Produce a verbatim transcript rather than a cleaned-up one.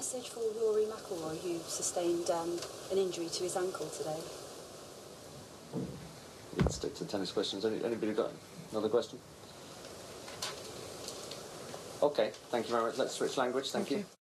message for Rory McIlroy, who sustained um, an injury to his ankle today? Let's stick to tennis questions. Any, anybody got another question? Okay, thank you very much. Let's switch language. Thank, thank you. you.